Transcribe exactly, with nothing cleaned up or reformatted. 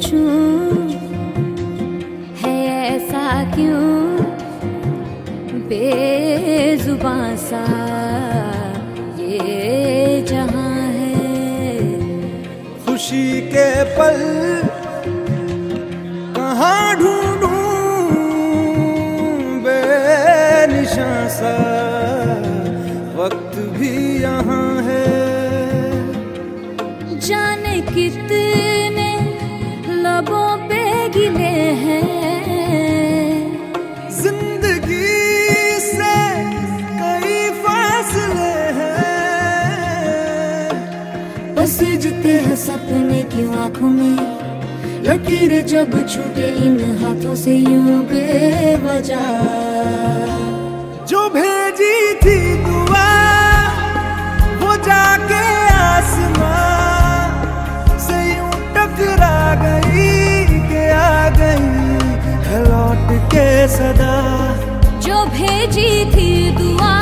पूछूं है ऐसा क्यों बेजुबां सा ये जहां है। खुशी के पल कहाँ ढूंढूं बेनिशां सा वक्त भी यहाँ है। जाने कितने लबों पे गिले हैं जिंदगी से कई फासले हैं। पसीजते हैं सपने की आंखों में लकीरें जब छूटे इन हाथों से यूं बेवजह। जो भेजी थी दुआ वो जाके आसमां से यूं टकरा गई के आ गई है लौट के सदा। जो भेजी थी दुआ